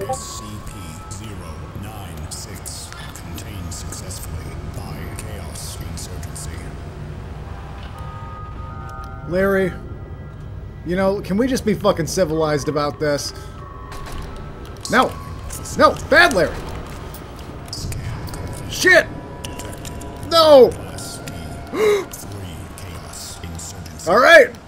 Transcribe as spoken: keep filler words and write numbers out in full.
S C P zero nine six contained successfully by Chaos Insurgency. Larry, you know, can we just be fucking civilized about this? No! No! Bad Larry! Shit! No! Alright!